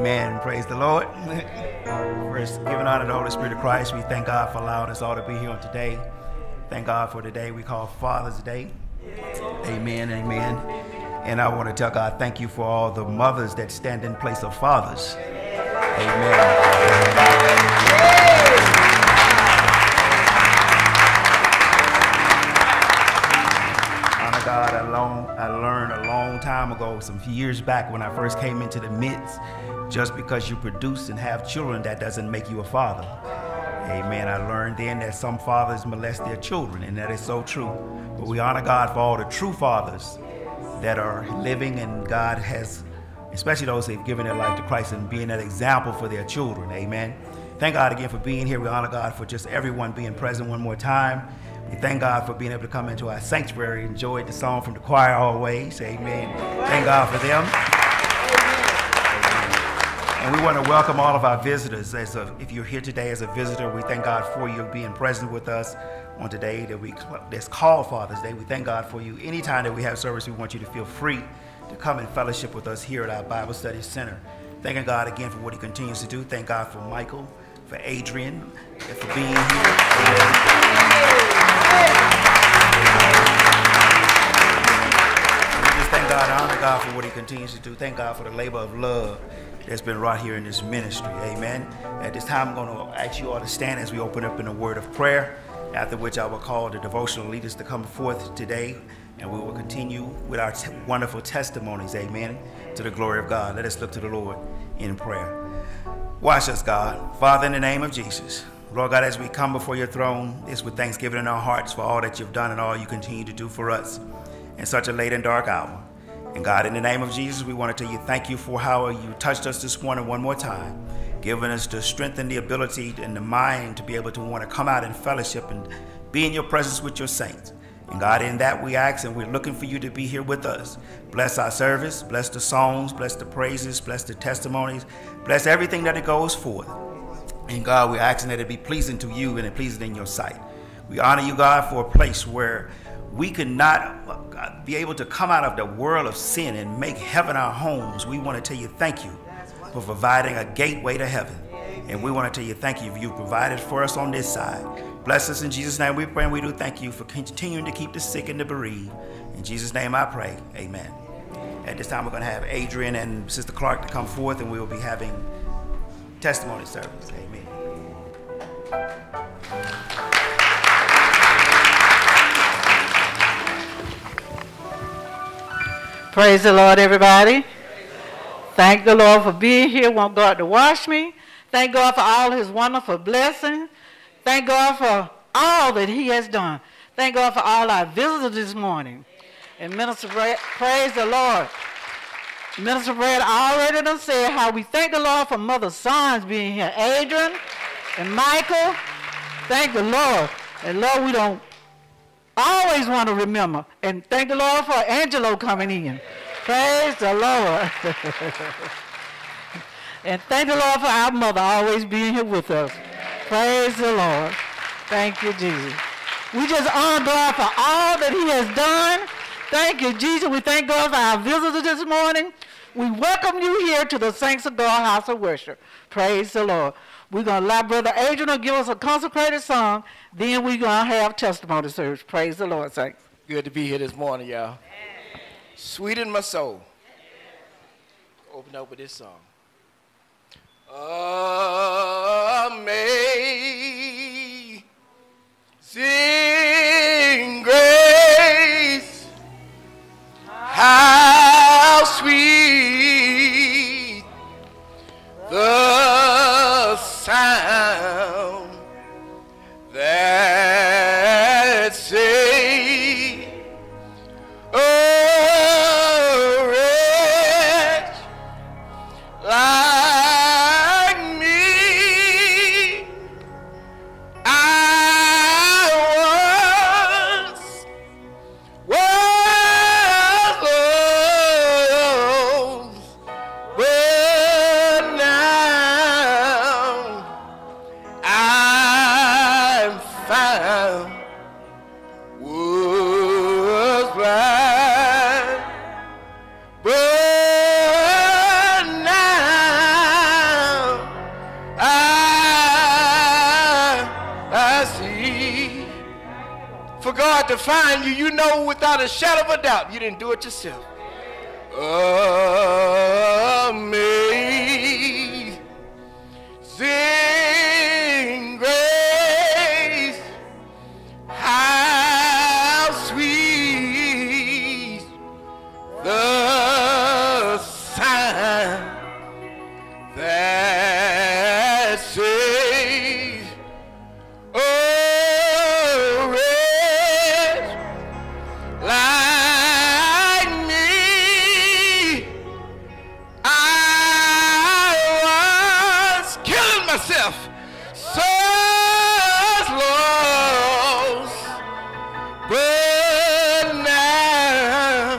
Amen. Praise the Lord. First, giving honor to the Holy Spirit of Christ, we thank God for allowing us all to be here on today. Thank God for today we call Father's Day. Amen, amen. And I want to tell God thank you for all the mothers that stand in place of fathers. Amen. God, I learned a long time ago, some years back when I first came into the midst, just because you produce and have children, that doesn't make you a father. Amen. I learned then that some fathers molest their children, and that is so true. But we honor God for all the true fathers that are living, and God has, especially those that have given their life to Christ and being that example for their children. Amen. Thank God again for being here. We honor God for just everyone being present one more time. We thank God for being able to come into our sanctuary. Enjoyed the song from the choir always. Amen. Thank God for them. And we want to welcome all of our visitors. If you're here today as a visitor, we thank God for you being present with us on today that's called Father's Day. We thank God for you. Anytime that we have service, we want you to feel free to come and fellowship with us here at our Bible Study Center. Thanking God again for what he continues to do. Thank God for Michael, for Adrian, for being here. We just thank God, honor God for what he continues to do. Thank God for the labor of love that's been wrought here in this ministry. Amen. At this time, I'm going to ask you all to stand as we open up in a word of prayer, after which I will call the devotional leaders to come forth today, and we will continue with our wonderful testimonies. Amen. To the glory of God. Let us look to the Lord in prayer. Watch us, God. Father, in the name of Jesus, Lord God, as we come before your throne, it's with thanksgiving in our hearts for all that you've done and all you continue to do for us in such a late and dark hour. And God, in the name of Jesus, we want to tell you thank you for how you touched us this morning one more time, giving us the strength and the ability and the mind to be able to want to come out in fellowship and be in your presence with your saints. And God, in that we ask, and we're looking for you to be here with us. Bless our service, bless the songs, bless the praises, bless the testimonies, bless everything that it goes forth. And God, we're asking that it be pleasing to you and pleasing in your sight. We honor you, God, for a place where we could not be able to come out of the world of sin and make heaven our homes. We want to tell you thank you for providing a gateway to heaven. And we want to tell you thank you for you provided for us on this side. Bless us in Jesus' name we pray, and we do thank you for continuing to keep the sick and the bereaved. In Jesus' name I pray, amen. At this time we're going to have Adrian and Sister Clark to come forth, and we will be having testimony service. Amen. Praise the Lord, everybody. Thank the Lord for being here. Want God to wash me. Thank God for all his wonderful blessings. Thank God for all that he has done. Thank God for all our visitors this morning. And Minister Brad, praise the Lord. Minister Brad already done said how we thank the Lord for Mother Sons being here. Adrian and Michael, thank the Lord. And Lord, we don't always want to remember. And thank the Lord for Angelo coming in. Praise the Lord. And thank the Lord for our mother always being here with us. Praise the Lord. Thank you, Jesus. We just honor God for all that he has done. Thank you, Jesus. We thank God for our visitors this morning. We welcome you here to the Saints of God House of Worship. Praise the Lord. We're going to allow Brother Adrian to give us a consecrated song. Then we're going to have testimony service. Praise the Lord, saints. Good to be here this morning, y'all. Sweet in my soul. Open up with this song. Amazing grace, how sweet the sound that saved a wretch like me. I was lost. to find you, you know without a shadow of a doubt you didn't do it yourself. Amazing grace, how sweet the sound that saves a wretch like me. I was killing myself, so lost, but now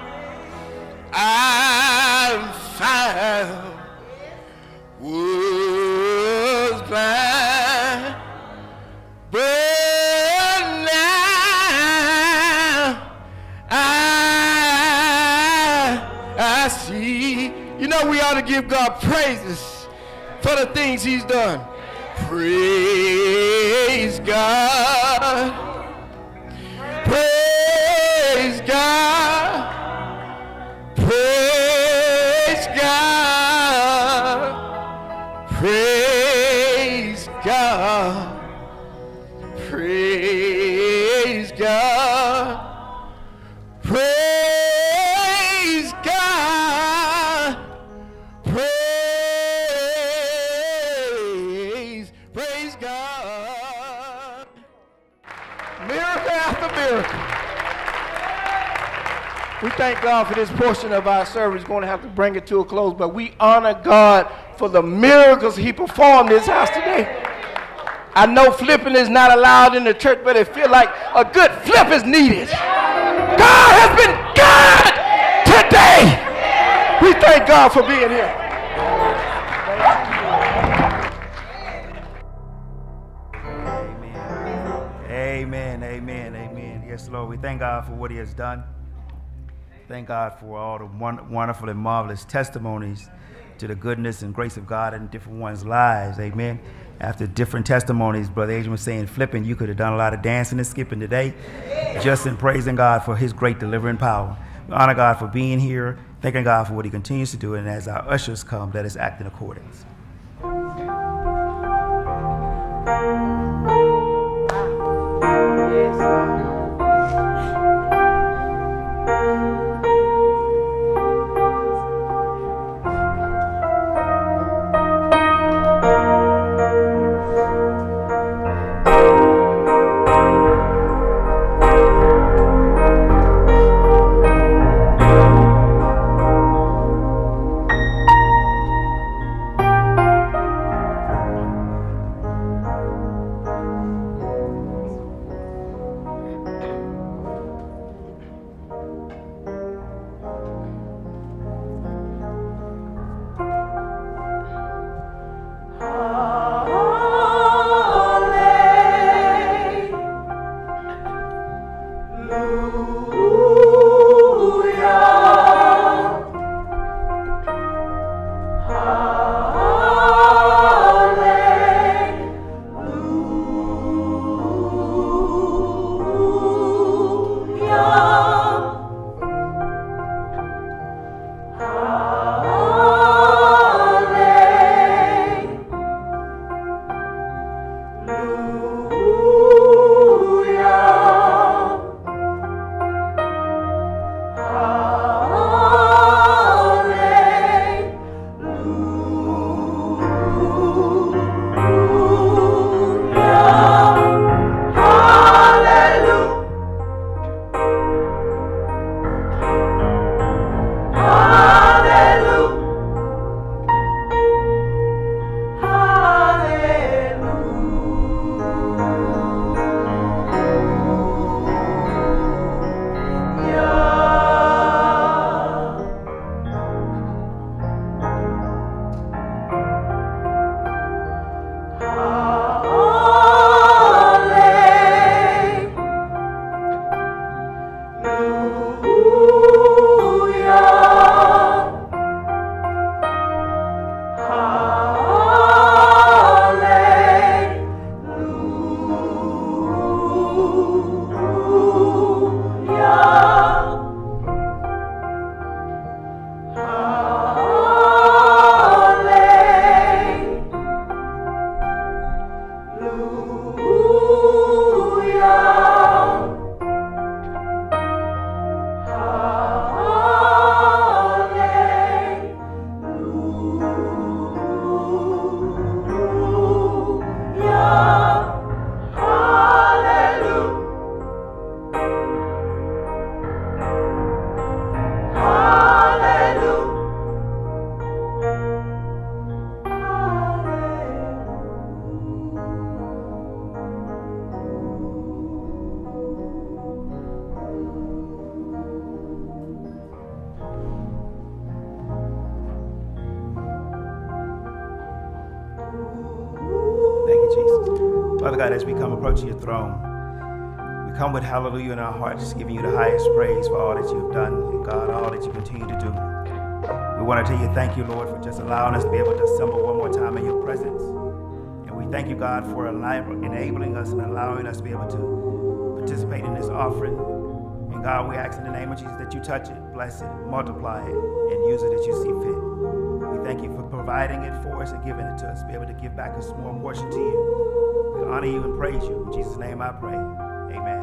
I'm found. Was blind, but now I see. You know, we ought to give God praises for the things he's done. Praise God. Praise God. Praise God. Praise God. Praise God. Praise God. Praise God. Miracle after miracle. We thank God for this portion of our service. Going to have to bring it to a close, but we honor God for the miracles he performed in this house today. I know flipping is not allowed in the church, but it feels like a good flip is needed. God has been good today. We thank God for being here. Amen, amen, amen. Yes, Lord, we thank God for what he has done. Thank God for all the wonderful and marvelous testimonies to the goodness and grace of God in different ones' lives. Amen. After different testimonies, Brother Adrian was saying, flipping, you could have done a lot of dancing and skipping today, just in praising God for his great delivering power. We honor God for being here, thanking God for what he continues to do, and as our ushers come, let us act in accordance. Hallelujah. Father God, as we come approaching your throne, we come with hallelujah in our hearts, giving you the highest praise for all that you've done, and God, all that you continue to do. We want to tell you thank you, Lord, for just allowing us to be able to assemble one more time in your presence. And we thank you, God, for enabling us and allowing us to be able to participate in this offering. And God, we ask in the name of Jesus that you touch it, bless it, multiply it, and use it as you see fit. We thank you for providing it for us and giving it to us, be able to give back a small portion to you. We honor you and praise you. In Jesus' name I pray. Amen.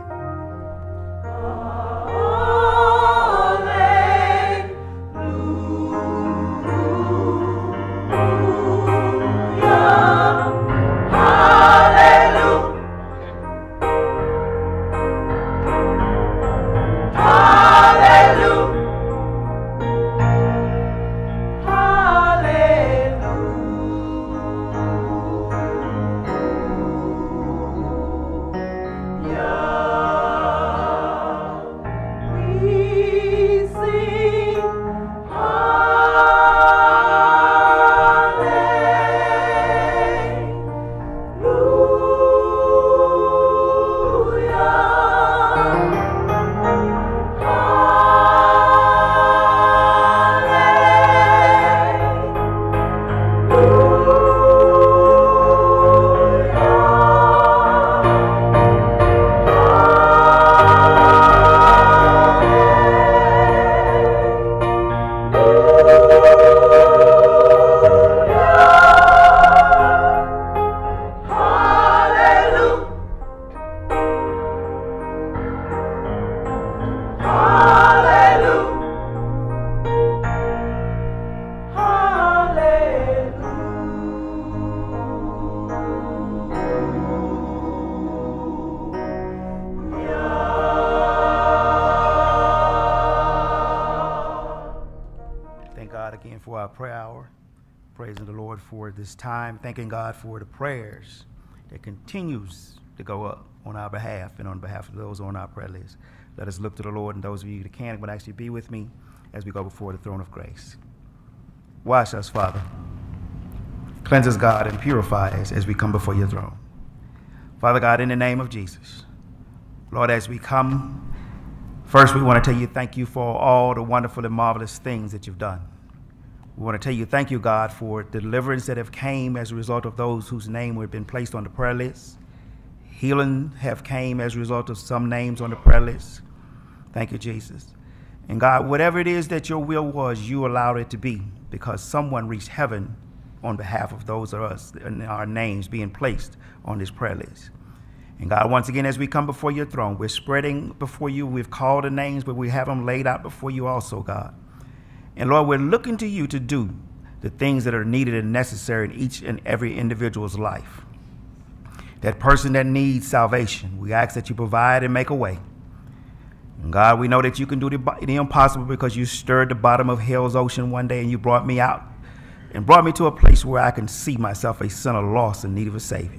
For our prayer hour, praising the Lord for this time, thanking God for the prayers that continues to go up on our behalf and on behalf of those on our prayer list. Let us look to the Lord, and those of you that can would actually be with me as we go before the throne of grace. Wash us, Father. Cleanse us, God, and purify us as we come before your throne. Father God, in the name of Jesus, Lord, as we come, first we want to tell you thank you for all the wonderful and marvelous things that you've done. We want to tell you thank you, God, for deliverance that have came as a result of those whose name have been placed on the prayer list. Healing have came as a result of some names on the prayer list. Thank you, Jesus. And God, whatever it is that your will was, you allowed it to be because someone reached heaven on behalf of those of us and our names being placed on this prayer list. And God, once again, as we come before your throne, we're spreading before you. We've called the names, but we have them laid out before you also, God. And Lord, we're looking to you to do the things that are needed and necessary in each and every individual's life. That person that needs salvation, we ask that you provide and make a way. And God, we know that you can do the impossible because you stirred the bottom of hell's ocean one day and you brought me out and brought me to a place where I can see myself a sinner lost in need of a Savior.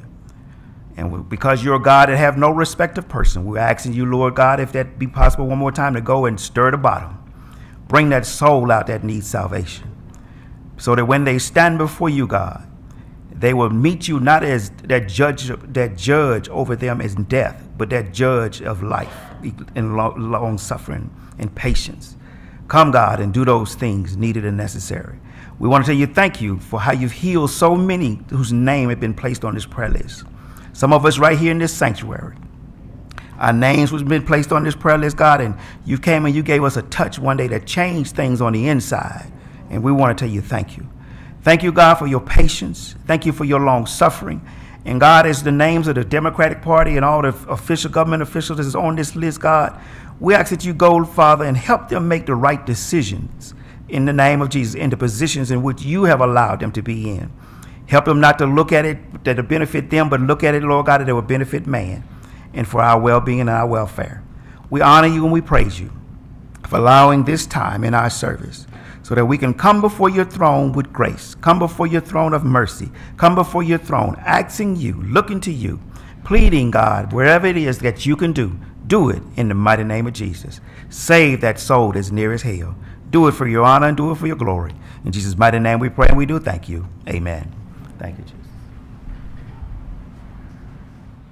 And because you're a God that have no respect of person, we're asking you, Lord God, if that be possible one more time, to go and stir the bottom. Bring that soul out that needs salvation, so that when they stand before you, God, they will meet you not as that judge over them as death, but that judge of life and long suffering and patience. Come, God, and do those things needed and necessary. We want to tell you thank you for how you've healed so many whose name had been placed on this prayer list. Some of us right here in this sanctuary, our names was been placed on this prayer list, God, and you came and you gave us a touch one day that changed things on the inside. And we want to tell you thank you. Thank you, God, for your patience. Thank you for your long suffering. And God, as the names of the Democratic Party and all the official government officials that is on this list, God, we ask that you go, Father, and help them make the right decisions in the name of Jesus, in the positions in which you have allowed them to be in. Help them not to look at it that will benefit them, but look at it, Lord God, that will benefit man and for our well-being and our welfare. We honor you and we praise you for allowing this time in our service so that we can come before your throne with grace, come before your throne of mercy, come before your throne, asking you, looking to you, pleading, God, wherever it is that you can do it in the mighty name of Jesus. Save that soul that's near as hell. Do it for your honor and do it for your glory. In Jesus' mighty name we pray and we do thank you. Amen. Thank you, Jesus.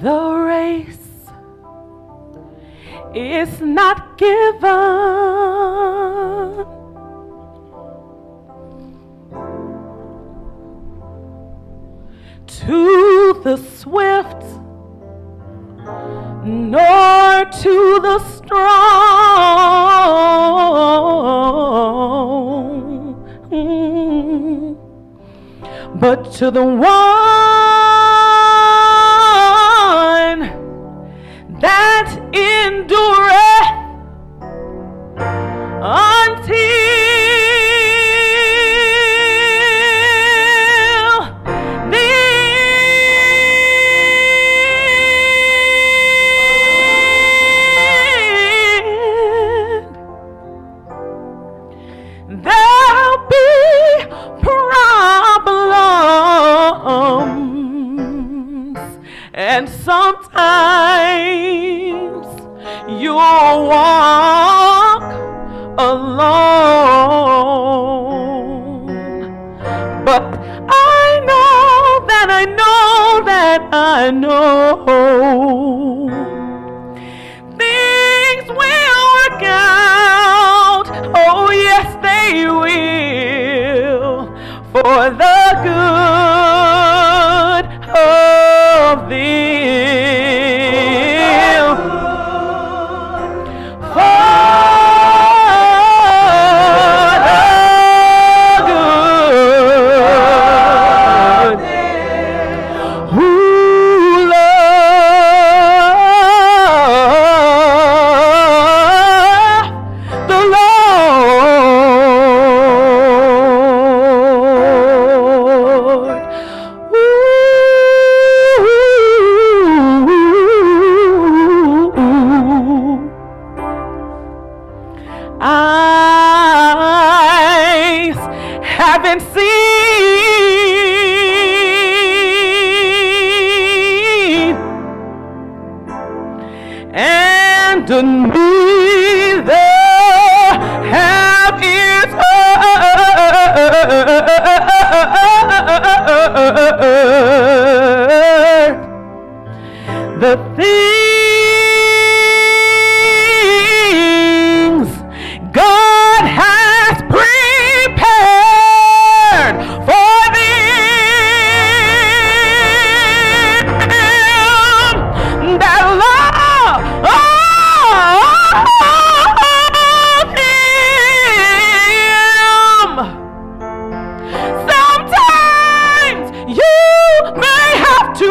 The race is not given to the swift, nor to the strong, but to the one that endureth until the end. There'll be problems, and sometimes you'll walk alone. But I know that I know that I know things will work out. Oh yes, they will, for the good of them. For the good who love the Lord. Eyes haven't seen, and neither have ears heard the things God has prepared for them that love Him. Sometimes you may have to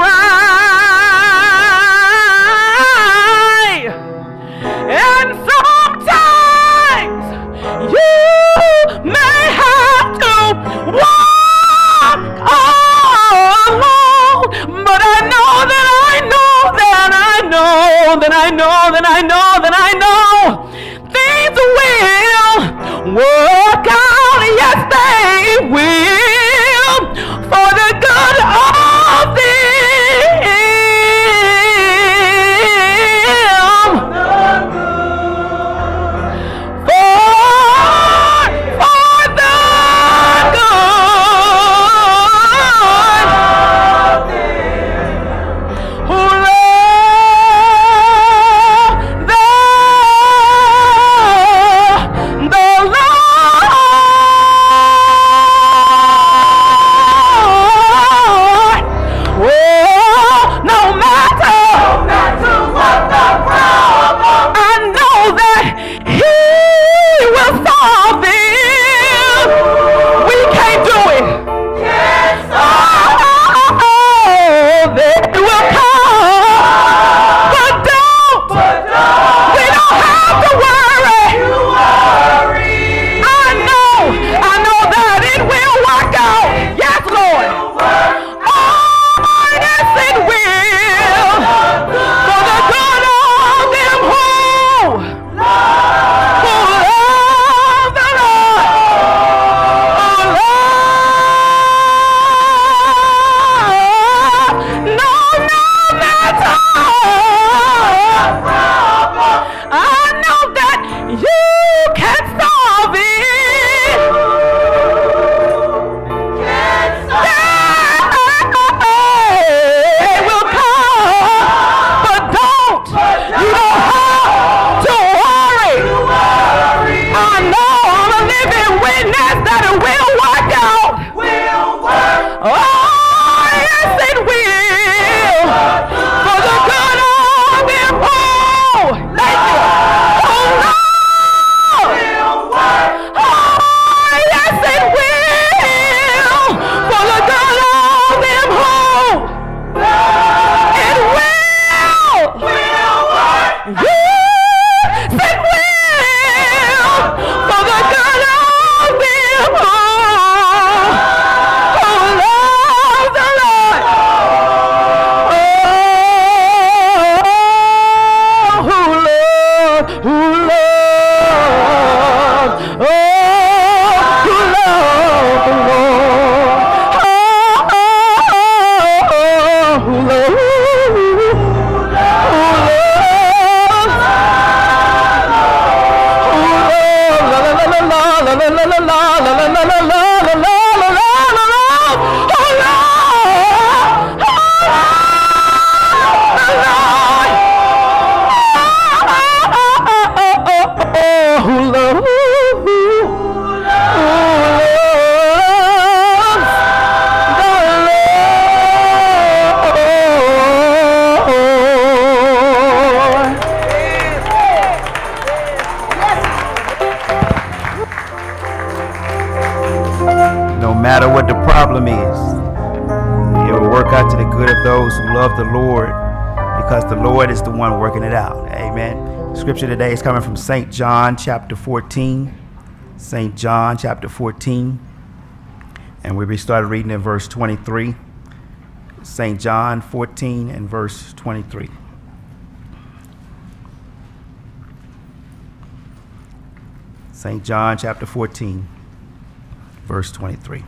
cry, and sometimes you may have to walk alone. But I know that I know that I know that I know that I know that I know things will work out. Yes, they will, for the good of them No matter what the problem is, it will work out to the good of those who love the Lord, because the Lord is the one working it out. Amen. Scripture today is coming from St. John chapter 14. St. John chapter 14. And we started reading in verse 23. St. John 14 and verse 23. St. John chapter 14, verse 23.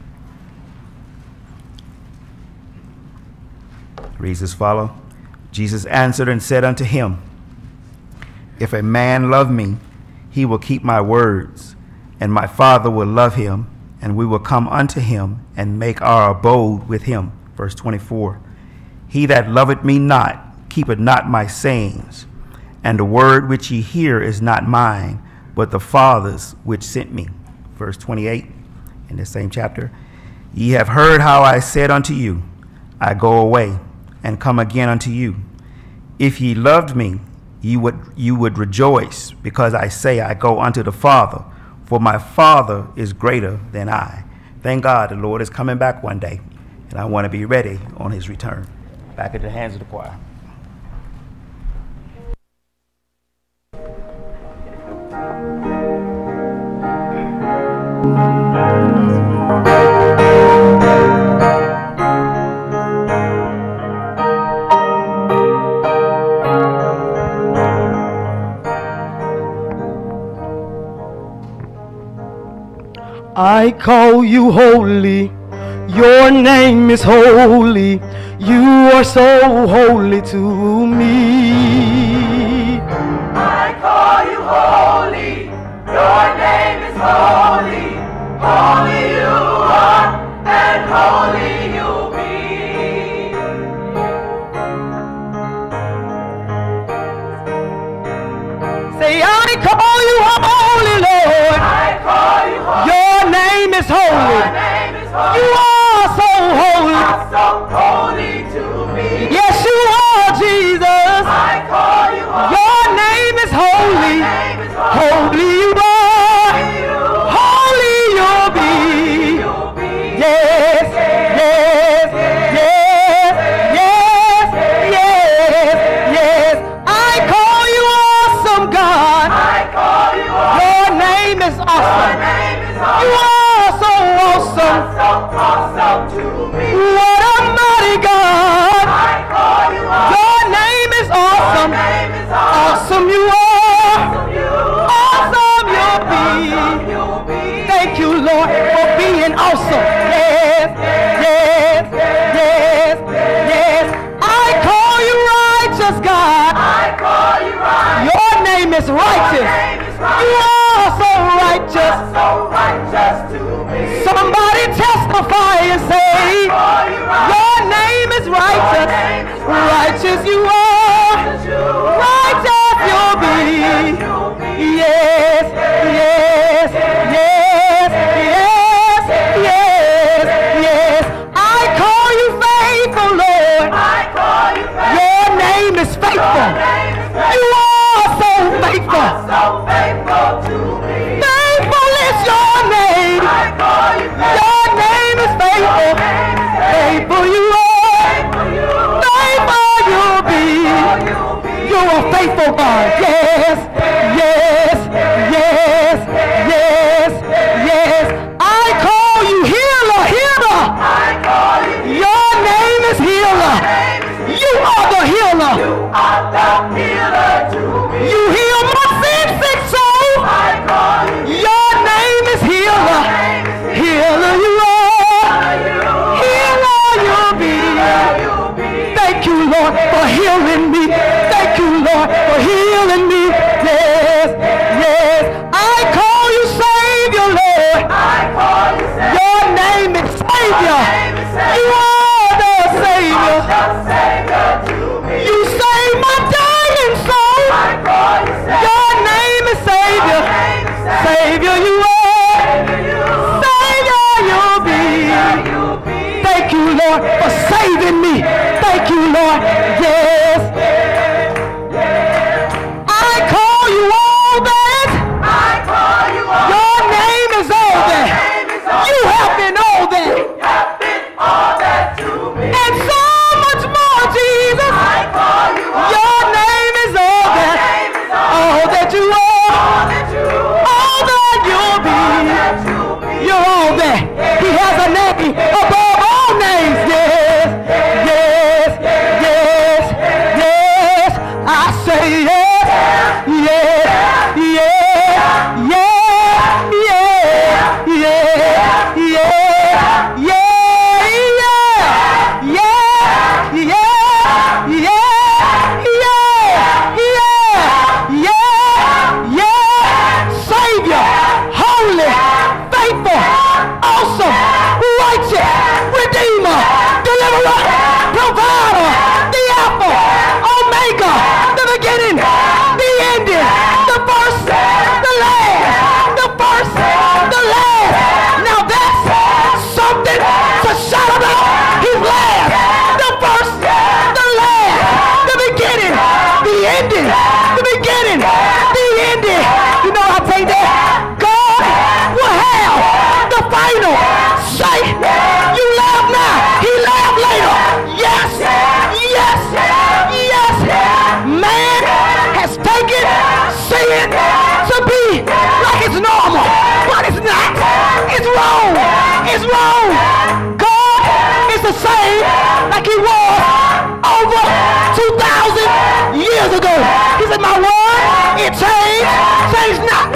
Reads as follows. Jesus answered and said unto him, If a man love me, he will keep my words, and my Father will love him, and we will come unto him and make our abode with him. Verse 24. He that loveth me not keepeth not my sayings, and the word which ye hear is not mine, but the Father's which sent me. Verse 28 in the same chapter. Ye have heard how I said unto you, I go away and come again unto you. If ye loved me, you would rejoice, because I say I go unto the Father, for my Father is greater than I. Thank God the Lord is coming back one day, and I want to be ready on his return. Back into the hands of the choir. I call you holy, your name is holy, you are so holy to me. I call you holy, your name is holy, holy you are, and holy you'll be. Say, I call you holy, Lord. I call you holy. Your name is holy. Your name is holy. You are so holy. are so holy to me. Yes, you are, Jesus. I call you holy. Your name is holy. Your name is holy. Holy you are. Holy you'll be. You'll be. Yes, yes, yes, yes, yes, yes. I call you awesome, God. I call you holy. Your name is Your awesome. name is You holy. are so awesome. So awesome to me. What a mighty God. I call you holy. Your name is Your awesome. name is awesome. Awesome you are. You Awesome you'll awesome be. you'll be. Thank you, Lord, for being awesome. Yes, yes, yes, yes. I call you righteous, God. I call you right. Your name is righteous. name is You righteous. are so righteous. So righteous to me. Somebody testify and say, Call you right. your name is righteous. name is Righteous you are. Righteous you'll be. Yes, yes, yes, yes, yes, yes. I call you faithful, Lord. I call you faithful. Your name is faithful. You are so faithful. So faithful to me. Faithful is your name. I call you faithful. Your name is faithful. Faithful you are. Faithful you'll be. You're a faithful God. Yes, yes, yes, yes, yes. I call you healer, healer. I call you. Your name is healer. You are the healer. Are the healer to me. You heal my sin sick soul. I call you. Your name is healer. Healer you are. Healer you'll be. Thank you, Lord, for healing me. Thank you, Lord, for healing me. Yes, yes. I call you Savior, Lord. I call you Your name is Savior. You are the Savior. Savior to me. You save my dying soul. I call you Your name is Savior. Savior you are. Savior you'll be. Thank you, Lord, for saving me. Thank you, Lord. Yes. I call you all that. I call you. Your name is all that. You have been name above all names. Yes, yes, yes, yes. I say yes, yes, yes, yes, yes, yes, yes. Provider, the Alpha, Omega, the beginning, the ending, the first, the last, the first, the last. Now that's something to shout about. He's last, the first, the last, the beginning, the ending, the beginning, the ending. You know I take that? God will have the final say. You laugh now, he laughed later. Yes, yes, yes. Man has taken sin to be like it's normal, but it's not. It's wrong. It's wrong. God is the same like he was over 2,000 years ago. He said, my word, it changed. Changed not.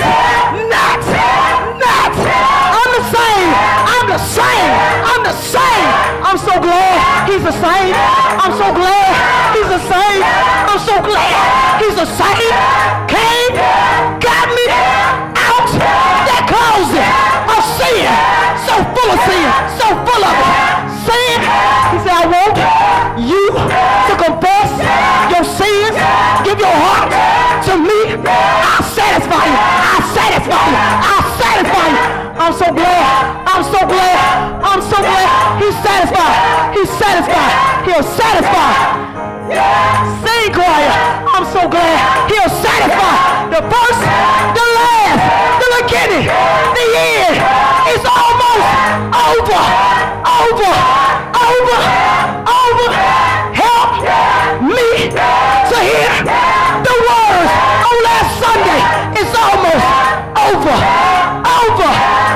I'm the same. I'm the same. I'm the same. I'm so glad he's the same. I'm so glad he's the same. I'm so glad he's the same. Came, got me out that closet of sin. So full of sin. So full of it. Sin. He said, I want you to confess your sins. Give your heart to me. I'll satisfy you. I'll satisfy you. I'll satisfy you. I'm so glad. I'm so glad. I'm so glad. He's satisfied. He's satisfied. He'll satisfy. Sing choir. I'm so glad. He'll satisfy. The first, the last, the beginning, the end. It's almost over. Over. Over. Over. Help me to hear the words on last Sunday. It's almost over. Over.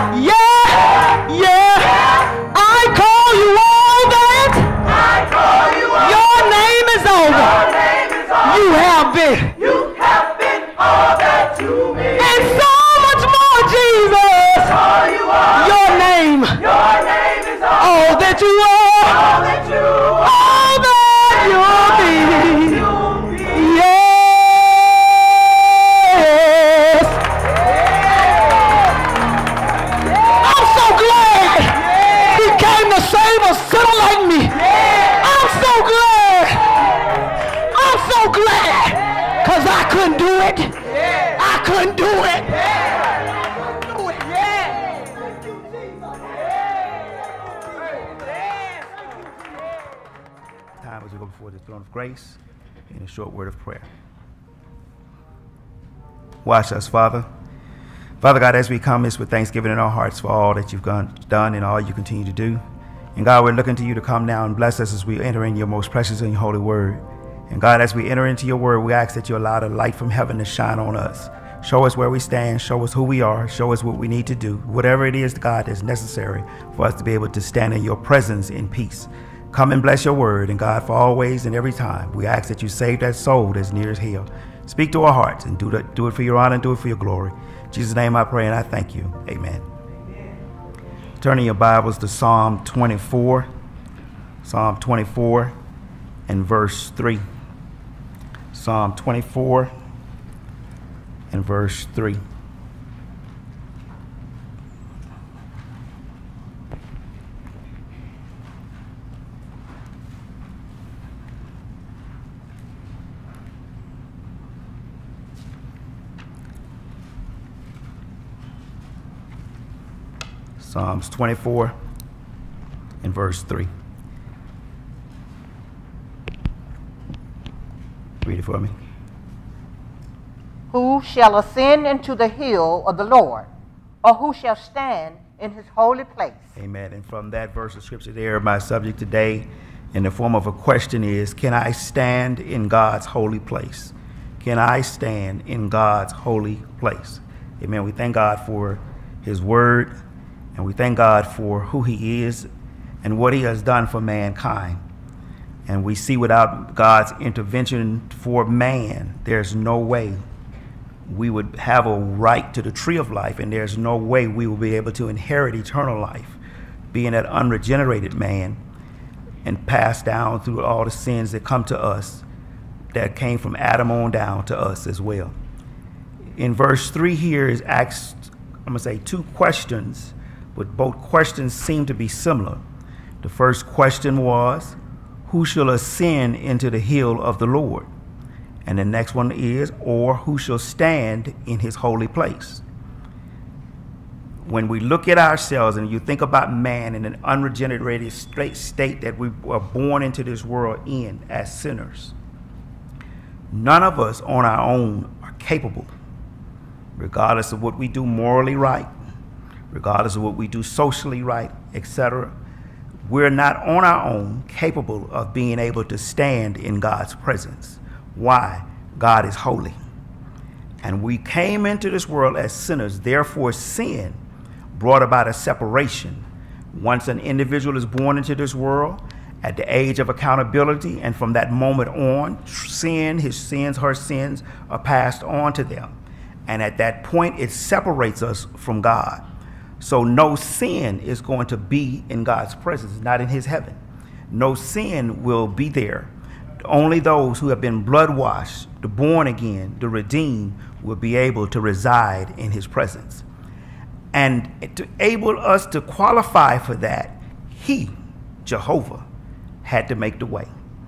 Yeah. I call you all that. Your name is over. You have been. You have been all that to me. And so much more, Jesus. All you are. Your name. Your name is All that you are. all that you are. All that you'll be. Yes. I'm so glad he came to save a sinner like me. I'm so glad. I'm so glad. Because I couldn't do it. I couldn't do it. Time as we go before the throne of grace in a short word of prayer. Watch us, Father. Father God, as we come, it's with thanksgiving in our hearts for all that you've done and all you continue to do. And God, we're looking to you to come now and bless us as we enter in your most precious and holy word. And God, as we enter into your word, we ask that you allow the light from heaven to shine on us. Show us where we stand. Show us who we are. Show us what we need to do. Whatever it is, God, that's necessary for us to be able to stand in your presence in peace. Come and bless your word. And God, for always and every time, we ask that you save that soul that's near as hell. Speak to our hearts and do it for your honor and do it for your glory. In Jesus' name I pray and I thank you. Amen. Turning your Bibles to Psalm 24. Psalm 24 and verse 3. Psalm 24 and verse 3. Psalms 24 and verse 3. Read it for me. Who shall ascend into the hill of the Lord, or who shall stand in his holy place? Amen. And from that verse of scripture there, my subject today in the form of a question is, can I stand in God's holy place? Can I stand in God's holy place? Amen. We thank God for his word, and we thank God for who he is and what he has done for mankind. And we see without God's intervention for man, there's no way we would have a right to the tree of life, and there's no way we will be able to inherit eternal life, being that unregenerated man, and pass down through all the sins that come to us, that came from Adam on down to us as well. In verse 3 here is asked, I'm going to say 2 questions, but both questions seem to be similar. The first question was, who shall ascend into the hill of the Lord? And the next one is, or who shall stand in his holy place? When we look at ourselves and you think about man in an unregenerated state that we were born into this world in as sinners, none of us on our own are capable, regardless of what we do morally right, regardless of what we do socially right, etc. We're not on our own capable of being able to stand in God's presence. Why? God is holy. And we came into this world as sinners. Therefore, sin brought about a separation. Once an individual is born into this world, at the age of accountability, and from that moment on, his sins, her sins are passed on to them. And at that point, it separates us from God. So no sin is going to be in God's presence, not in his heaven. No sin will be there. Only those who have been blood washed, the born again, the redeemed, will be able to reside in his presence. And to enable us to qualify for that, he, Jehovah, had to make the way.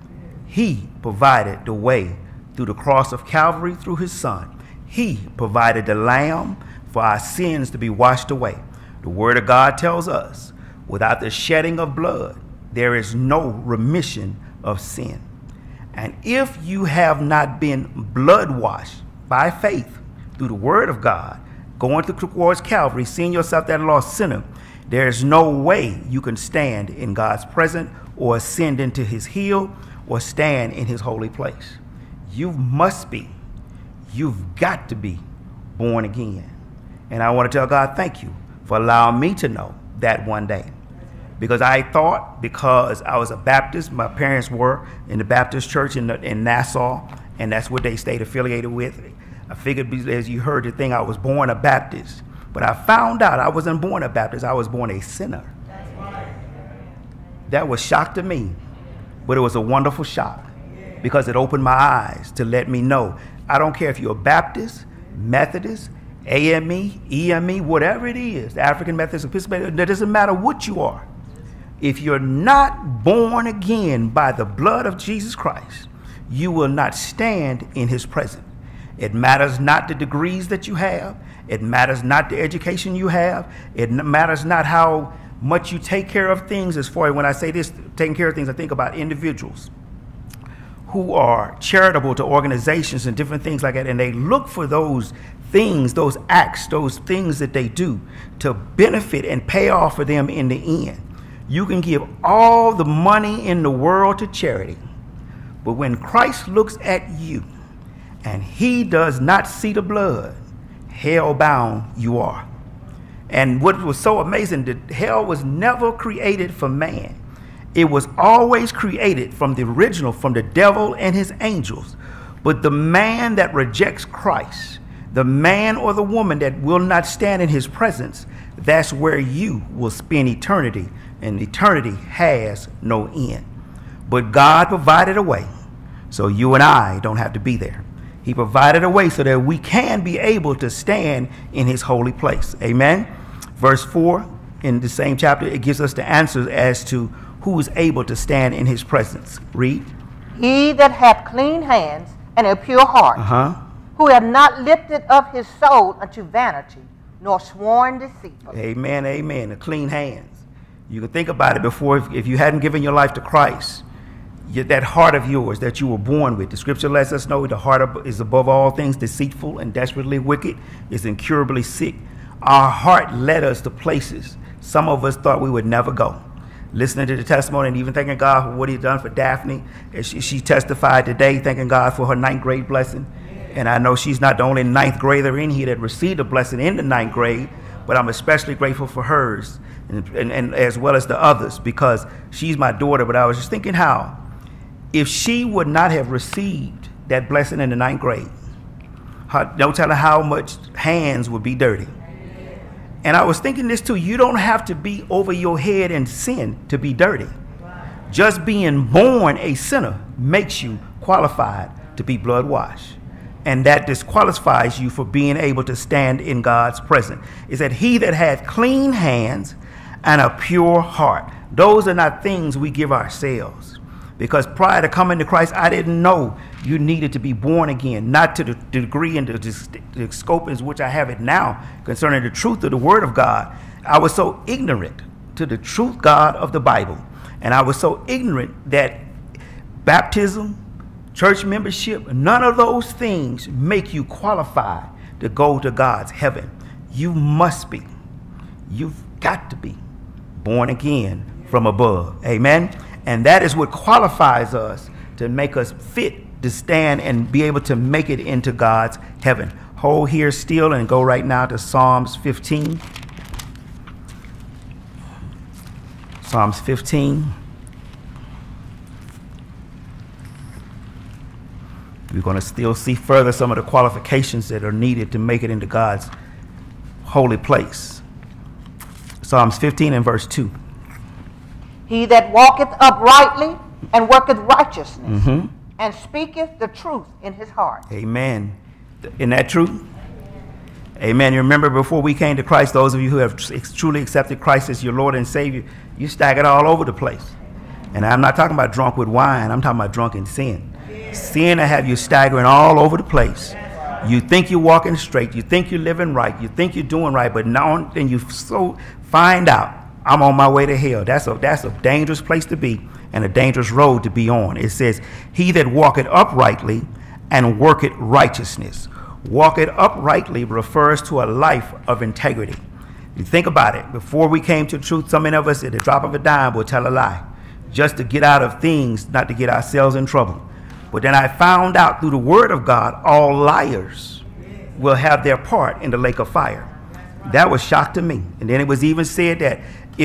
He provided the way through the cross of Calvary through his son. He provided the lamb for our sins to be washed away. The word of God tells us, without the shedding of blood, there is no remission of sin. And if you have not been blood washed by faith through the word of God, going towards Calvary, seeing yourself that lost sinner, there is no way you can stand in God's presence or ascend into his hill or stand in his holy place. You must be, you've got to be born again. And I want to tell God, thank you for allowing me to know that one day. Because I thought, because I was a Baptist, my parents were in the Baptist church in Nassau, and that's what they stayed affiliated with. I figured, as you heard the thing, I was born a Baptist. But I found out I wasn't born a Baptist, I was born a sinner. That was shock to me, but it was a wonderful shock, because it opened my eyes to let me know, I don't care if you're a Baptist, Methodist, AME, EME, whatever it is, African Methodist, Episcopalian, it doesn't matter what you are. If you're not born again by the blood of Jesus Christ, you will not stand in his presence. It matters not the degrees that you have. It matters not the education you have. It matters not how much you take care of things. As far as when I say this, taking care of things, I think about individuals who are charitable to organizations and different things like that, and they look for those things, those acts, those things that they do to benefit and pay off for them in the end. You can give all the money in the world to charity, but when Christ looks at you and he does not see the blood, hell-bound you are. And what was so amazing, that hell was never created for man. It was always created from the original, from the devil and his angels. But the man that rejects Christ, the man or the woman that will not stand in his presence, that's where you will spend eternity, and eternity has no end. But God provided a way so you and I don't have to be there. He provided a way so that we can be able to stand in his holy place. Amen. Verse 4 in the same chapter, it gives us the answers as to who is able to stand in his presence. Read. He that hath clean hands and a pure heart, who have not lifted up his soul unto vanity, nor sworn deceitfully. Amen, amen. The clean hands. You can think about it before, if you hadn't given your life to Christ, that heart of yours that you were born with. The scripture lets us know the heart is above all things deceitful and desperately wicked, is incurably sick. Our heart led us to places some of us thought we would never go. Listening to the testimony and even thanking God for what he's done for Daphne. As she testified today, thanking God for her 9th grade blessing. And I know she's not the only 9th grader in here that received a blessing in the 9th grade, but I'm especially grateful for hers and as well as the others, because she's my daughter. But I was just thinking how, if she would not have received that blessing in the 9th grade, no telling how much hands would be dirty. And I was thinking this too, you don't have to be over your head in sin to be dirty. Just being born a sinner makes you qualified to be blood washed. And that disqualifies you for being able to stand in God's presence. Is that he that hath clean hands and a pure heart. Those are not things we give ourselves. Because prior to coming to Christ, I didn't know you needed to be born again, not to the degree and the scope in which I have it now concerning the truth of the Word of God. I was so ignorant to the truth, God, of the Bible. And I was so ignorant that baptism, church membership, none of those things make you qualified to go to God's heaven. You must be. You've got to be born again from above. Amen. And that is what qualifies us to make us fit to stand and be able to make it into God's heaven. Hold here still and go right now to Psalms 15. Psalms 15. We're going to still see further some of the qualifications that are needed to make it into God's holy place. Psalms 15 and verse 2. He that walketh uprightly and worketh righteousness and speaketh the truth in his heart. Amen. Isn't that true? Amen. You remember before we came to Christ, those of you who have truly accepted Christ as your Lord and Savior, you staggered all over the place. And I'm not talking about drunk with wine. I'm talking about drunk in sin. Sin will have you staggering all over the place. You think you're walking straight. You think you're living right. You think you're doing right. But now then you so find out, I'm on my way to hell. That's a dangerous place to be and a dangerous road to be on. It says, he that walketh uprightly and worketh righteousness. Walketh uprightly refers to a life of integrity. You think about it. Before we came to the truth, so many of us at the drop of a dime will tell a lie just to get out of things, not to get ourselves in trouble. But then I found out through the Word of God, all liars will have their part in the lake of fire. That was shock to me. And then it was even said that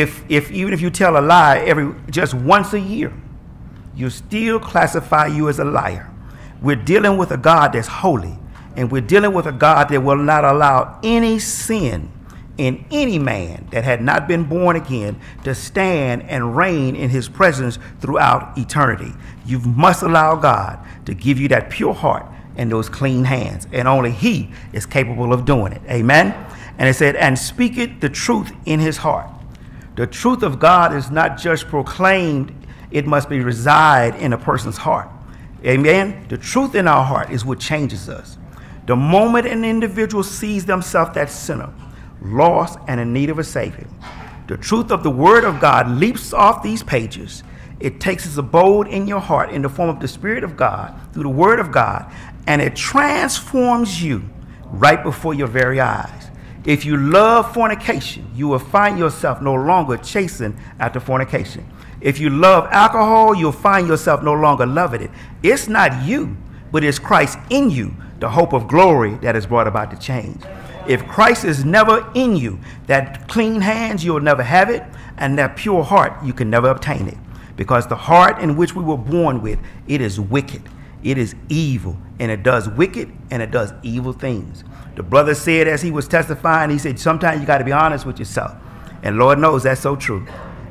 even if you tell a lie just once a year, you still classify you as a liar. We're dealing with a God that's holy, and we're dealing with a God that will not allow any sin in any man that had not been born again to stand and reign in his presence throughout eternity. You must allow God to give you that pure heart and those clean hands, and only he is capable of doing it. Amen. And it said, and speaketh the truth in his heart. The truth of God is not just proclaimed, it must be reside in a person's heart. Amen. The truth in our heart is what changes us. The moment an individual sees themselves that sinner, lost and in need of a Savior, the truth of the Word of God leaps off these pages. It takes its abode in your heart in the form of the Spirit of God through the Word of God, and it transforms you right before your very eyes. If you love fornication, you will find yourself no longer chasing after fornication. If you love alcohol, you'll find yourself no longer loving it. It's not you, but it's Christ in you, the hope of glory that has brought about the change. If Christ is never in you, that clean hands, you'll never have it, and that pure heart, you can never obtain it. Because the heart in which we were born with, it is wicked, it is evil, and it does wicked and it does evil things. The brother said as he was testifying, he said, sometimes you got to be honest with yourself. And Lord knows that's so true.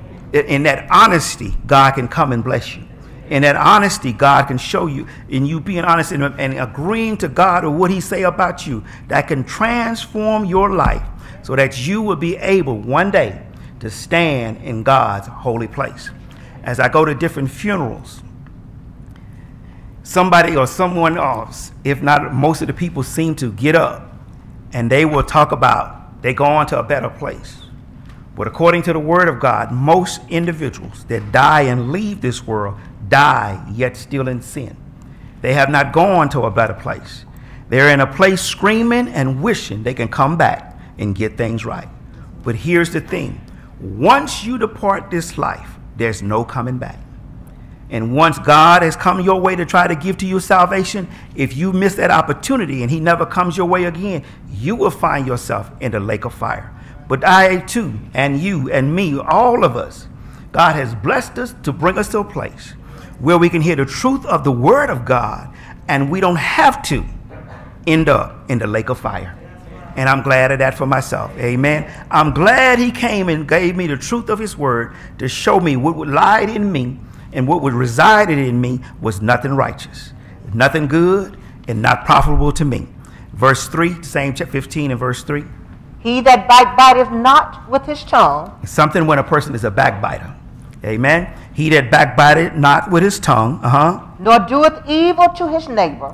In that honesty, God can come and bless you. In that honesty, God can show you, in you being honest and agreeing to God or what he say about you, that can transform your life so that you will be able one day to stand in God's holy place. As I go to different funerals, somebody or someone else, if not most of the people, seem to get up and they will talk about they go on to a better place. But according to the Word of God, most individuals that die and leave this world die yet still in sin. They have not gone to a better place. They're in a place screaming and wishing they can come back and get things right. But here's the thing. Once you depart this life, there's no coming back. And once God has come your way to try to give to you salvation, if you miss that opportunity and he never comes your way again, you will find yourself in the lake of fire. But I too, and you and me, all of us, God has blessed us to bring us to a place where we can hear the truth of the word of God, and we don't have to end up in the lake of fire. And I'm glad of that for myself. Amen. I'm glad he came and gave me the truth of his word to show me what would lie in me, and what would reside in me was nothing righteous, nothing good, and not profitable to me. Verse 3, same chapter 15 and verse 3. He that backbiteth not with his tongue. Something when a person is a backbiter. Amen. He that backbiteth not with his tongue. Nor doeth evil to his neighbor.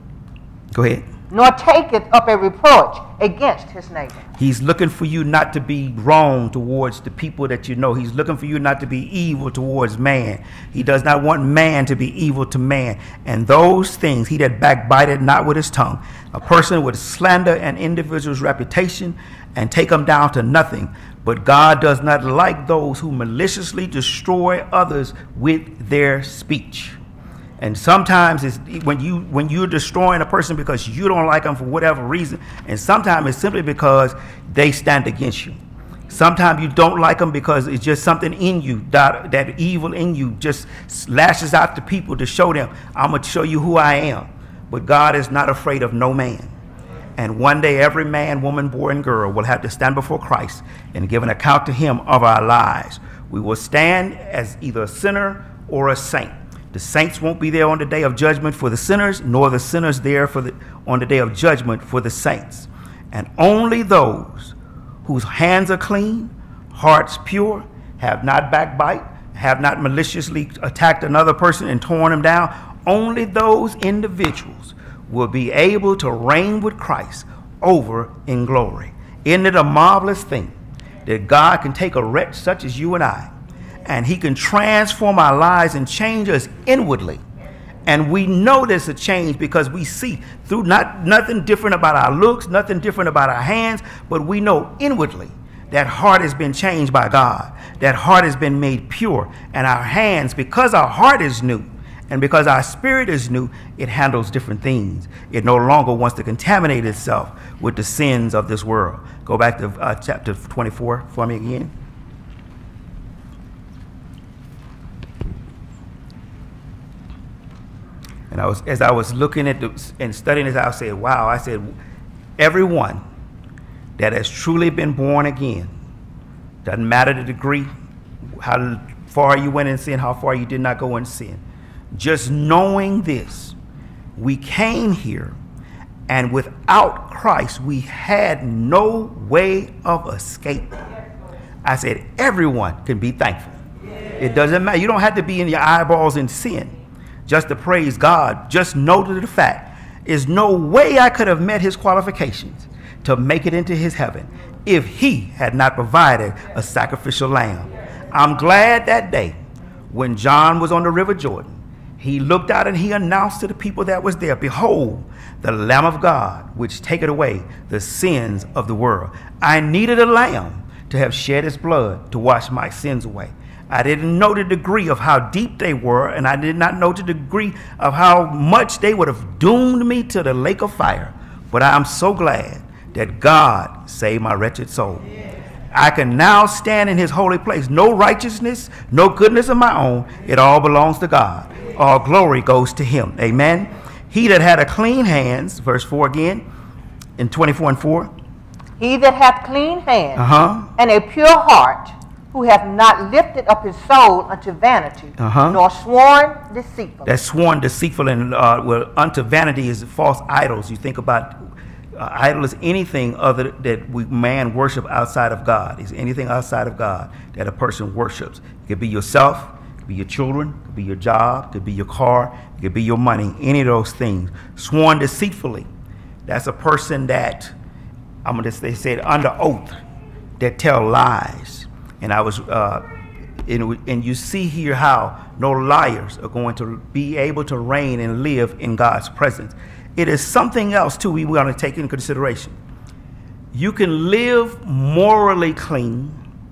Go ahead. Nor taketh up a reproach against his neighbor. He's looking for you not to be wrong towards the people that you know. He's looking for you not to be evil towards man. He does not want man to be evil to man. And those things, he that backbiteth not with his tongue. A person would slander an individual's reputation and take them down to nothing. But God does not like those who maliciously destroy others with their speech. And sometimes it's when you're destroying a person because you don't like them for whatever reason, and sometimes it's simply because they stand against you. Sometimes you don't like them because it's just something in you, that evil in you just lashes out to people to show them, I'm going to show you who I am. But God is not afraid of no man. And one day every man, woman, boy, and girl will have to stand before Christ and give an account to him of our lives. We will stand as either a sinner or a saint. The saints won't be there on the day of judgment for the sinners, nor the sinners there on the day of judgment for the saints. And only those whose hands are clean, hearts pure, have not backbite, have not maliciously attacked another person and torn him down, only those individuals will be able to reign with Christ over in glory. Isn't it a marvelous thing that God can take a wretch such as you and I, and he can transform our lives and change us inwardly? And we know there's a change because we see through nothing different about our looks, nothing different about our hands, but we know inwardly that heart has been changed by God. That heart has been made pure. And our hands, because our heart is new and because our spirit is new, it handles different things. It no longer wants to contaminate itself with the sins of this world. Go back to chapter 24 for me again. And as I was looking at and studying this, I said, wow, I said, everyone that has truly been born again, doesn't matter the degree, how far you went in sin, how far you did not go in sin. Just knowing this, we came here, and without Christ, we had no way of escape. I said, everyone can be thankful. It doesn't matter. You don't have to be in your eyeballs in sin just to praise God. Just know the fact, there's no way I could have met his qualifications to make it into his heaven if he had not provided a sacrificial lamb. I'm glad that day when John was on the river Jordan, he looked out and he announced to the people that was there, behold, the Lamb of God, which taketh away the sins of the world. I needed a lamb to have shed his blood to wash my sins away. I didn't know the degree of how deep they were, and I did not know the degree of how much they would have doomed me to the lake of fire. But I am so glad that God saved my wretched soul. I can now stand in his holy place. No righteousness, no goodness of my own. It all belongs to God. All glory goes to him. Amen. He that had a clean hands, verse 4 again, in 24 and 4. He that hath clean hands and a pure heart, who hath not lifted up his soul unto vanity, nor sworn deceitfully. That's sworn deceitful, and well, unto vanity is false idols. You think about idol is anything other that man worship outside of God. Is anything outside of God that a person worships. It could be yourself, it could be your children, it could be your job, it could be your car, it could be your money, any of those things. Sworn deceitfully. That's a person that, they said under oath, that tell lies. And I was, and you see here how no liars are going to be able to reign and live in God's presence. It is something else too we want to take into consideration. You can live morally clean,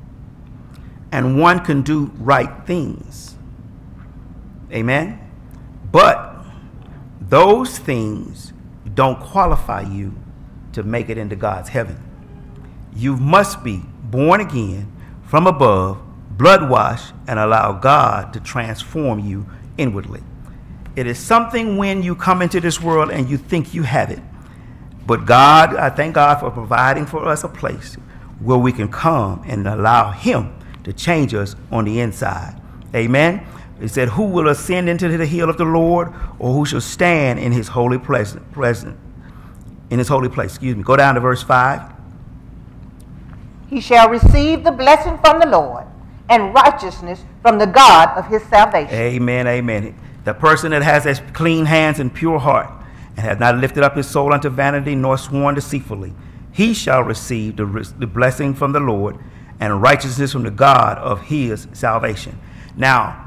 and one can do right things. Amen. But those things don't qualify you to make it into God's heaven. You must be born again from above, blood washed, and allow God to transform you inwardly. It is something when you come into this world and you think you have it. But God, I thank God for providing for us a place where we can come and allow him to change us on the inside. Amen. He said, who will ascend into the hill of the Lord, or who shall stand in his holy place? In his holy place, excuse me. Go down to verse 5. He shall receive the blessing from the Lord and righteousness from the God of his salvation. Amen, amen. The person that has his clean hands and pure heart, and has not lifted up his soul unto vanity, nor sworn deceitfully, he shall receive the blessing from the Lord and righteousness from the God of his salvation. Now,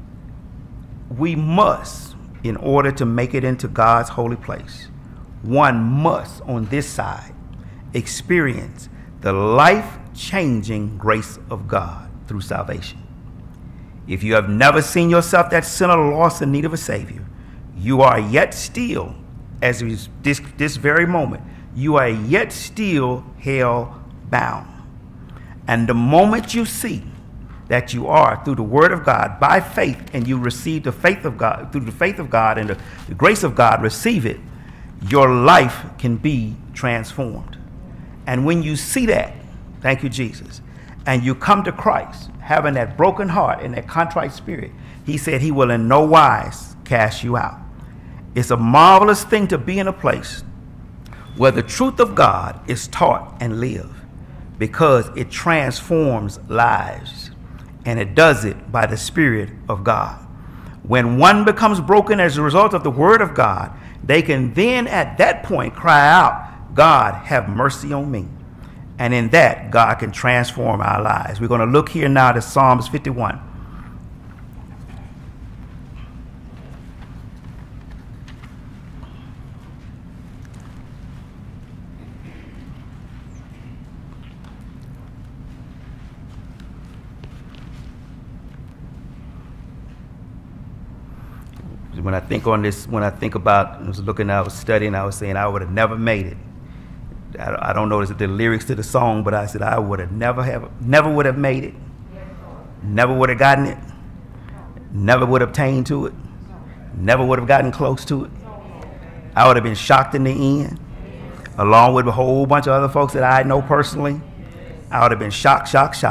we must, in order to make it into God's holy place, one must, on this side, experience the life-changing grace of God through salvation. If you have never seen yourself that sinner lost in need of a Savior, you are yet still, as this very moment, you are yet still hell-bound. And the moment you see that you are, through the word of God, by faith, and you receive the faith of God, through the faith of God and the grace of God, receive it, your life can be transformed. And when you see that, thank you, Jesus, and you come to Christ, having that broken heart and that contrite spirit, he said he will in no wise cast you out. It's a marvelous thing to be in a place where the truth of God is taught and lived, because it transforms lives, and it does it by the Spirit of God. When one becomes broken as a result of the word of God, they can then at that point cry out, God, have mercy on me. And in that, God can transform our lives. We're going to look here now to Psalms 51. When I think on this, when I think about, I was looking, I was studying, I was saying I would have never made it. I don't know the lyrics to the song, but I said I would have never would have made it, never would have gotten it, never would have obtained to it, never would have gotten close to it. I would have been shocked in the end, along with a whole bunch of other folks that I know personally. I would have been shocked.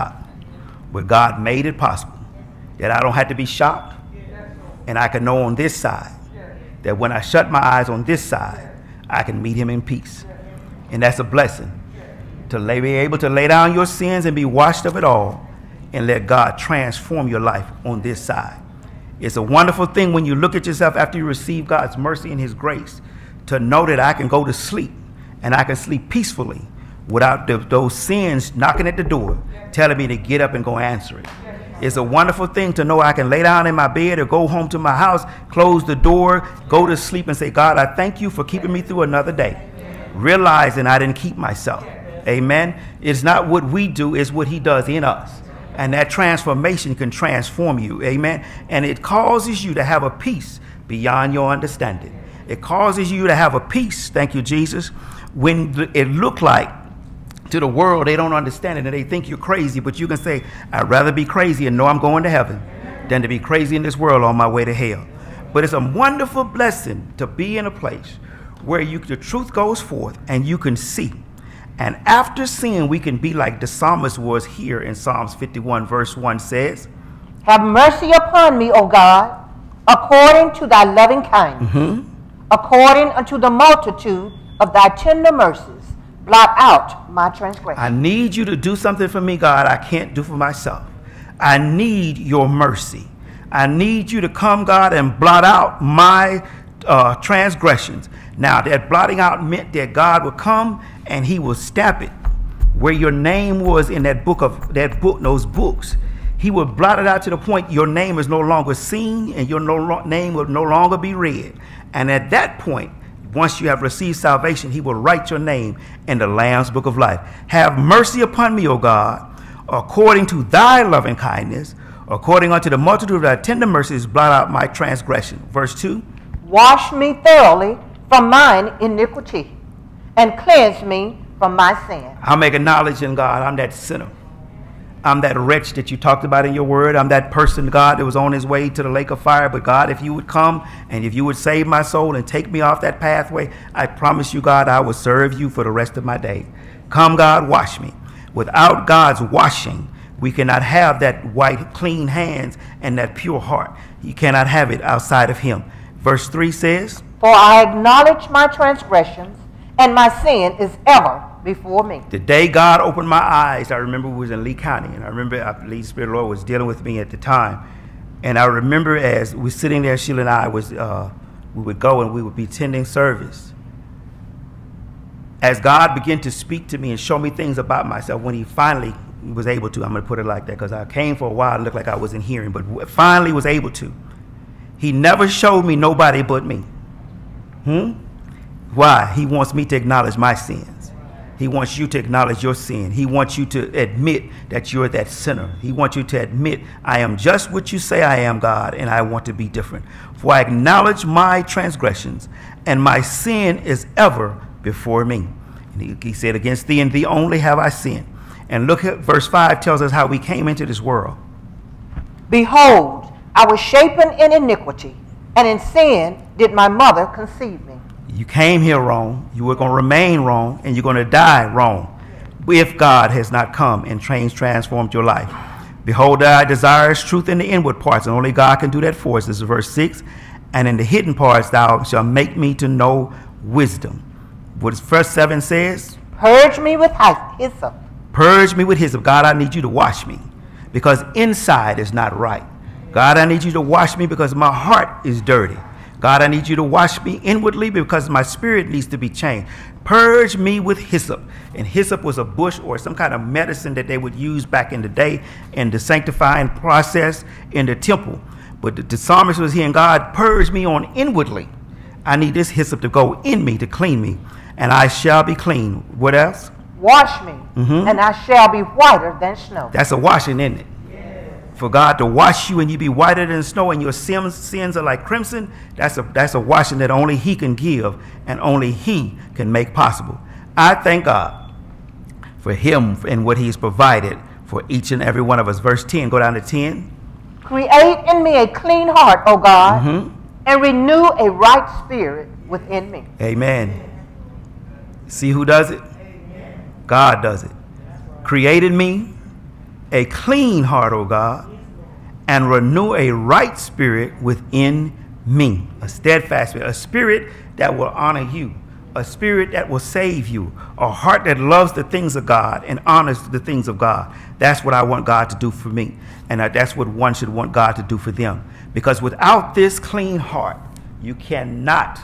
But God made it possible that I don't have to be shocked, and I can know on this side that when I shut my eyes on this side, I can meet him in peace. And that's a blessing, to be able to lay down your sins and be washed of it all and let God transform your life on this side. It's a wonderful thing when you look at yourself after you receive God's mercy and his grace, to know that I can go to sleep and I can sleep peacefully without those sins knocking at the door, telling me to get up and go answer it. It's a wonderful thing to know I can lay down in my bed or go home to my house, close the door, go to sleep and say, God, I thank you for keeping me through another day, realizing I didn't keep myself. Amen. It's not what we do, it's what he does in us. And that transformation can transform you. Amen. And it causes you to have a peace beyond your understanding. It causes you to have a peace, thank you, Jesus, when it looked like to the world they don't understand it and they think you're crazy, but you can say, I'd rather be crazy and know I'm going to heaven than to be crazy in this world on my way to hell. But it's a wonderful blessing to be in a place where the truth goes forth and you can see. And after seeing, we can be like the psalmist was here in Psalms 51 verse 1 says, have mercy upon me, O God, according to thy loving kindness, according unto the multitude of thy tender mercies, blot out my transgression. I need you to do something for me, God, I can't do for myself. I need your mercy. I need you to come, God, and blot out my transgressions. Now, that blotting out meant that God would come and he will stamp it where your name was in those books. He will blot it out to the point your name is no longer seen and your name will no longer be read. And at that point, once you have received salvation, he will write your name in the Lamb's book of life. Have mercy upon me, O God, according to thy loving kindness, according unto the multitude of thy tender mercies, blot out my transgression. Verse 2. Wash me thoroughly from mine iniquity, and cleanse me from my sin. I'll make acknowledging, God, I'm that sinner. I'm that wretch that you talked about in your word. I'm that person, God, that was on his way to the lake of fire. But God, if you would come and if you would save my soul and take me off that pathway, I promise you, God, I will serve you for the rest of my days. Come, God, wash me. Without God's washing, we cannot have that white, clean hands and that pure heart. You cannot have it outside of him. Verse 3 says, For I acknowledge my transgressions, and my sin is ever before me. the day God opened my eyes, I remember we was in Lee County, and I remember I believe Spirit of the Lord was dealing with me at the time. And I remember as we were sitting there, Sheila and I we would go and we would be tending service. As God began to speak to me and show me things about myself, when he finally was able to, I'm going to put it like that, because I came for a while and looked like I wasn't hearing, but finally was able to. He never showed me nobody but me. Why? He wants me to acknowledge my sins. He wants you to acknowledge your sin. He wants you to admit that you're that sinner. He wants you to admit, I am just what you say I am, God, and I want to be different. For I acknowledge my transgressions, and my sin is ever before me. And he said, against thee and thee only have I sinned. And look at verse 5 tells us how we came into this world. Behold, I was shapen in iniquity, and in sin did my mother conceive me. You came here wrong, you were going to remain wrong, and you're going to die wrong if God has not come and transformed your life. Behold, thou desirest truth in the inward parts, and only God can do that for us. This is verse 6. And in the hidden parts thou shalt make me to know wisdom. What verse 7 says? Purge me with hyssop. Purge me with hyssop. God, I need you to wash me, because inside is not right. God, I need you to wash me because my heart is dirty. God, I need you to wash me inwardly because my spirit needs to be changed. Purge me with hyssop. And hyssop was a bush or some kind of medicine that they would use back in the day in the sanctifying process in the temple. But the psalmist was hearing, God, purge me on inwardly. I need this hyssop to go in me, to clean me, and I shall be clean. What else? Wash me, and I shall be whiter than snow. That's a washing, isn't it? For God to wash you and you be whiter than snow and your sins are like crimson, that's a washing that only he can give and only he can make possible. I thank God for him and what he's provided for each and every one of us. Verse 10, go down to 10. Create in me a clean heart, O God, and renew a right spirit within me. Amen. See who does it? God does it. Created me a clean heart, O God, and renew a right spirit within me. A steadfast spirit, a spirit that will honor you, a spirit that will save you, a heart that loves the things of God and honors the things of God. That's what I want God to do for me, and that's what one should want God to do for them. Because without this clean heart, you cannot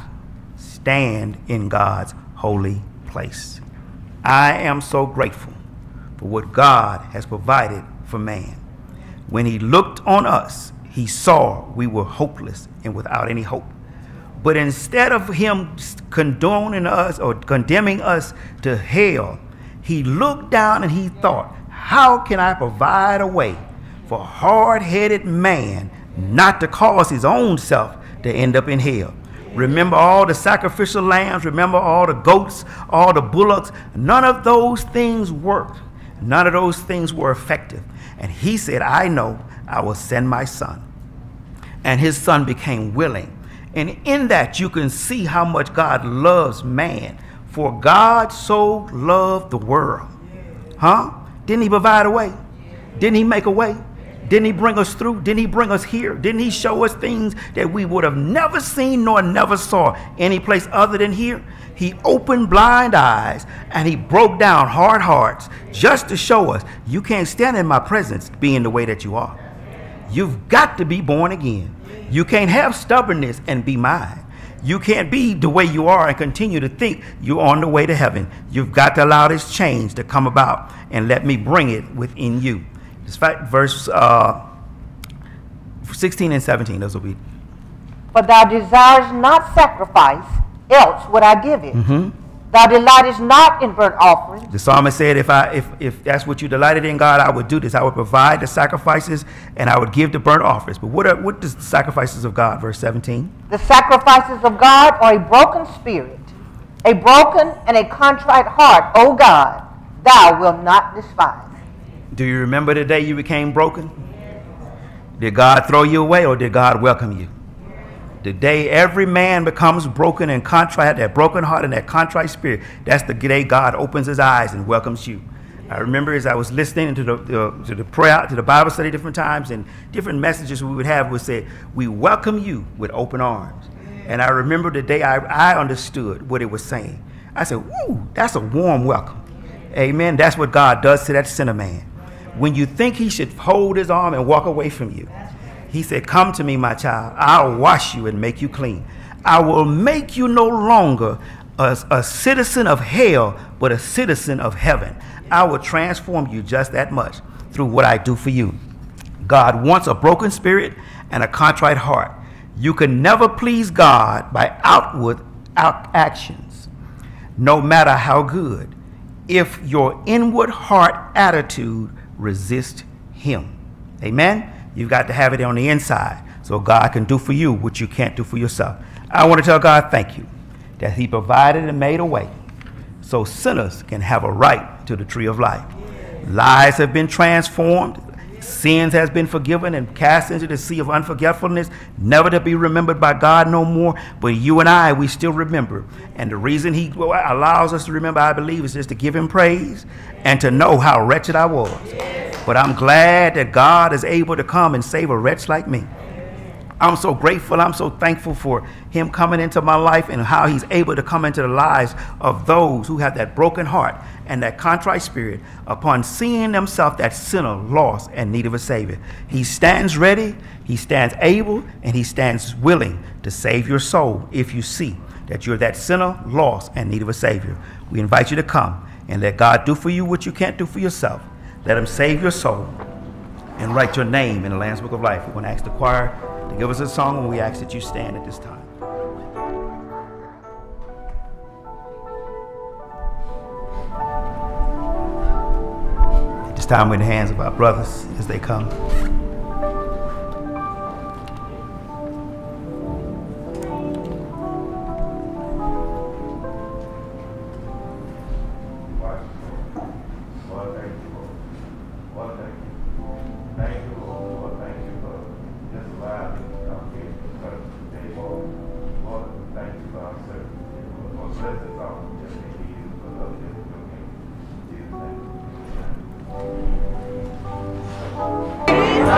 stand in God's holy place. I am so grateful for what God has provided for man. When he looked on us, he saw we were hopeless and without any hope. But instead of him condoning us or condemning us to hell, he looked down and he thought, how can I provide a way for a hard-headed man not to cause his own self to end up in hell? Remember all the sacrificial lambs, remember all the goats, all the bullocks. None of those things worked. None of those things were effective. And he said, I know, I will send my son. And his son became willing. And in that you can see how much God loves man. For God so loved the world. Didn't he provide a way? Didn't he make a way? Didn't he bring us through? Didn't he bring us here? Didn't he show us things that we would have never seen nor never saw any place other than here? He opened blind eyes and he broke down hard hearts just to show us you can't stand in my presence being the way that you are. You've got to be born again. You can't have stubbornness and be mine. You can't be the way you are and continue to think you're on the way to heaven. You've got to allow this change to come about and let me bring it within you. Verse 16 and 17, those will be. For thou desirest not sacrifice, else would I give it. Thou delightest not in burnt offerings. The psalmist said, if that's what you delighted in, God, I would do this. I would provide the sacrifices and I would give the burnt offerings. But what is the sacrifices of God? Verse 17. The sacrifices of God are a broken spirit, A broken and a contrite heart, O God, thou wilt not despise. Do you remember the day you became broken? Did God throw you away or did God welcome you? The day every man becomes broken and contrite, that broken heart and that contrite spirit, that's the day God opens his eyes and welcomes you. I remember as I was listening to the prayer, to the Bible study different times, and different messages we would have would say, we welcome you with open arms. And I remember the day I understood what it was saying. I said, woo, that's a warm welcome. Amen. That's what God does to that sinner man. When you think he should hold his arm and walk away from you, he said, come to me, my child. I'll wash you and make you clean. I will make you no longer a citizen of hell, but a citizen of heaven. I will transform you just that much through what I do for you. God wants a broken spirit and a contrite heart. You can never please God by outward actions, no matter how good, if your inward heart attitude resists him. Amen? You've got to have it on the inside so God can do for you what you can't do for yourself. I want to tell God thank you that he provided and made a way so sinners can have a right to the tree of life. Lives have been transformed. Sins has been forgiven and cast into the sea of unforgetfulness, never to be remembered by God no more. But you and I, we still remember. And the reason he allows us to remember, I believe, is just to give him praise and to know how wretched I was. But I'm glad that God is able to come and save a wretch like me. I'm so grateful. I'm so thankful for him coming into my life and how he's able to come into the lives of those who have that broken heart and that contrite spirit upon seeing themselves that sinner lost and need of a savior. He stands ready, he stands able, and he stands willing to save your soul if you see that you're that sinner lost and need of a savior. We invite you to come and let God do for you what you can't do for yourself. Let him save your soul and write your name in the Lamb's Book of Life. We're going to ask the choir to give us a song, and we ask that you stand at this time. At this time, we're in the hands of our brothers as they come. Jesus.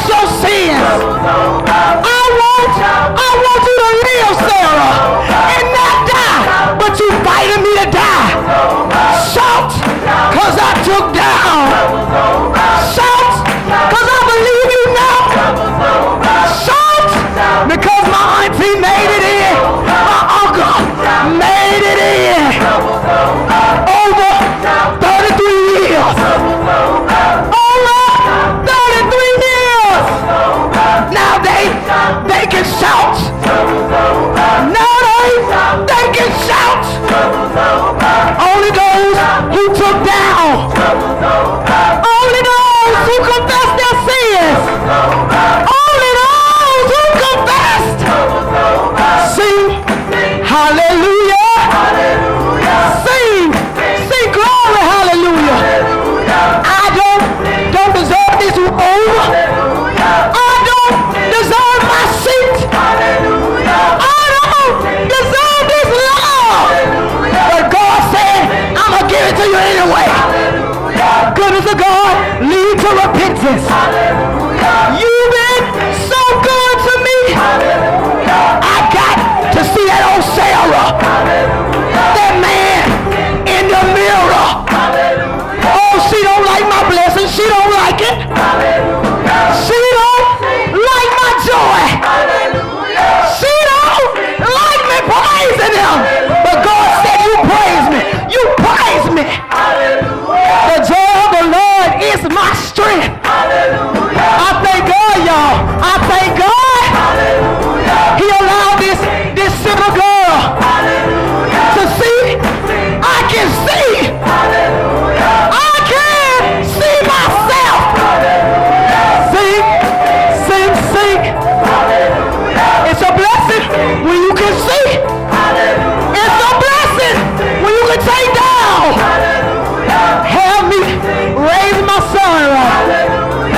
your sins. I want you to live, Sarah, and not die, but you fighting me to die. Shout, cause I took down. Shout, cause I believe you now. Shout, because my auntie made it in. My uncle made it in. Over 33 years. Over 33 years. Now they can shout. Now they can shout. Only those who took down. Only those who confessed their sins. Only those who confessed. Sing hallelujah. Sing glory, hallelujah. I don't deserve this over. I don't deserve my seat. I don't deserve this love. But God said, I'm going to give it to you anyway. Goodness of God, lead to repentance. You've been so good to me. I got to see that old Sarah. That man in the mirror. Oh, she don't like my blessing. She don't like it. She don't like my joy. She don't like me praising him. But God said, you praise me. You praise me. The joy of the Lord is my strength. I thank God, y'all. I thank God. He allowed this single girl to see. I can see. I can see myself. Sing. It's a blessing when you can see. It's a blessing when you can take down. Help me raise my son right.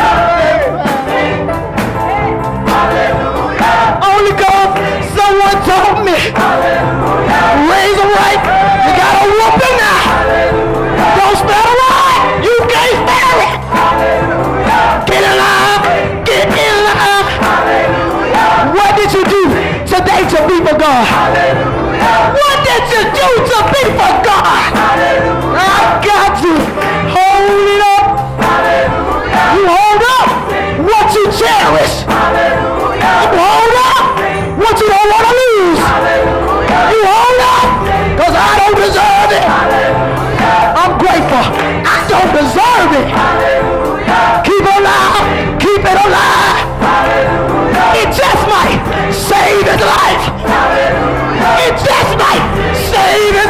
Only God, someone told me, raise him right. You got a whooping now. Don't spell it right. You can't spell it. Get in line. Get in line. What did you do today to be for God? What did you do to be for God? I got to hold it up. You hold up what you cherish. You hold up what you don't want to lose. You hold up because I don't deserve it. I'm grateful. I don't deserve it. Keep it alive. Keep it alive. It just might save his life. It just might save his